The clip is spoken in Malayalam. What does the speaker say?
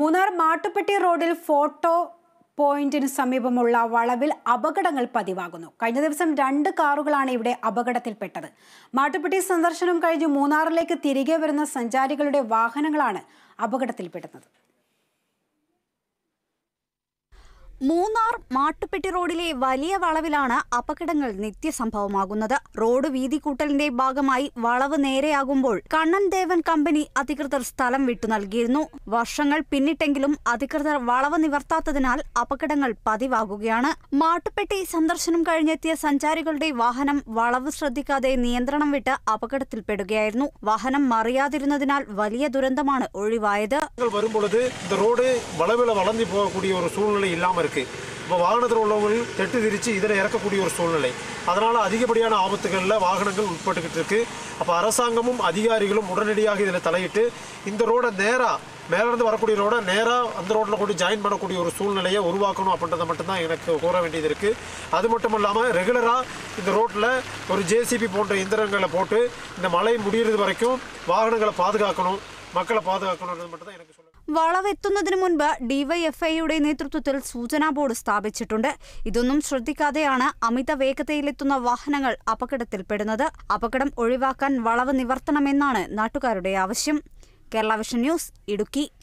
മൂന്നാർ മാട്ടുപ്പെട്ടി റോഡിൽ ഫോട്ടോ പോയിന്റിന് സമീപമുള്ള വളവിൽ അപകടങ്ങൾ പതിവാകുന്നു. കഴിഞ്ഞ ദിവസം 2 കാറുകളാണ് ഇവിടെ അപകടത്തിൽപ്പെട്ടത്. മാട്ടുപ്പെട്ടി സന്ദർശനം കഴിഞ്ഞ് മൂന്നാറിലേക്ക് തിരികെ വരുന്ന സഞ്ചാരികളുടെ വാഹനങ്ങളാണ് അപകടത്തിൽപ്പെടുന്നത്. മൂന്നാർ മാട്ടുപ്പെട്ടി റോഡിലെ വലിയ വളവിലാണ് അപകടങ്ങൾ നിത്യസംഭവമാകുന്നത്. റോഡ് വീതി കൂട്ടലിന്റെ ഭാഗമായി വളവ് നേരെയാകുമ്പോൾ കണ്ണൻ ദേവൻ കമ്പനി അധികൃതർ സ്ഥലം വിട്ടു നൽകിയിരുന്നു. വർഷങ്ങൾ പിന്നിട്ടെങ്കിലും അധികൃതർ വളവ് നിവർത്താത്തതിനാൽ അപകടങ്ങൾ പതിവാകുകയാണ്. മാട്ടുപ്പെട്ടി സന്ദർശനം കഴിഞ്ഞെത്തിയ സഞ്ചാരികളുടെ വാഹനം വളവ് ശ്രദ്ധിക്കാതെ നിയന്ത്രണം വിട്ട് അപകടത്തിൽപ്പെടുകയായിരുന്നു. വാഹനം മറിയാതിരുന്നതിനാൽ വലിയ ദുരന്തമാണ് ഒഴിവായത്. இப்போ வாகனத்தில் உள்ளவர்கள் தெட்டு திரிச்சு இதில் இறக்கக்கூடிய ஒரு சூழ்நிலை. அதனால் அதிகப்படியான ஆபத்துகளில் வாகனங்கள் உட்பட்டுக்கிட்டு இருக்கு. அப்போ அரசாங்கமும் அதிகாரிகளும் உடனடியாக இதில் தலையிட்டு இந்த ரோடை நேராக மேலேருந்து வரக்கூடிய ரோடை நேராக அந்த ரோட்டில் கொண்டு ஜாயின் பண்ணக்கூடிய ஒரு சூழ்நிலையை உருவாக்கணும் அப்படின்றத மட்டும்தான் எனக்கு கூற வேண்டியது இருக்குது. அது மட்டும் இல்லாமல் ரெகுலராக இந்த ரோட்டில் ஒரு ஜேசிபி போன்ற இயந்திரங்களை போட்டு இந்த மழை முடிகிறது வரைக்கும் வாகனங்களை பாதுகாக்கணும், മക്കളെ പാതുകാക്കണമെന്നത് மட்டுം എനിക്ക് சொல்ல. വളവെത്തുന്നതിന് മുൻപ് ഡിവൈഎഫ്ഐയുടെ നേതൃത്വത്തിൽ സൂചനാ ബോർഡ് സ്ഥാപിച്ചിട്ടുണ്ട്. ഇതൊന്നും ശ്രദ്ധിക്കാതെയാണ് അമിത വേഗതയിലെത്തുന്ന വാഹനങ്ങൾ അപകടത്തിൽപ്പെടുന്നത്. അപകടം ഒഴിവാക്കാൻ വളവ് നിവർത്തണമെന്നാണ് നാട്ടുകാരുടെ ആവശ്യം. Kerala vision news, Idukki.